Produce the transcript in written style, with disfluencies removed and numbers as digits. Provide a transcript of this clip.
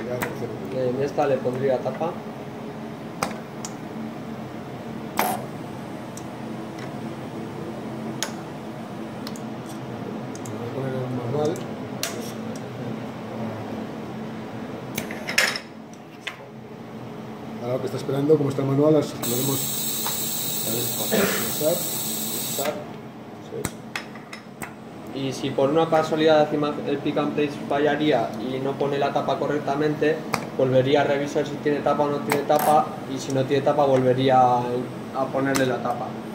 En esta le pondría tapa. Voy a poner el manual. Ahora lo que está esperando, como está el manual, lo vemos. Y si por una casualidad encima el pick and place fallaría y no pone la tapa correctamente, volvería a revisar si tiene tapa o no tiene tapa, y si no tiene tapa volvería a ponerle la tapa.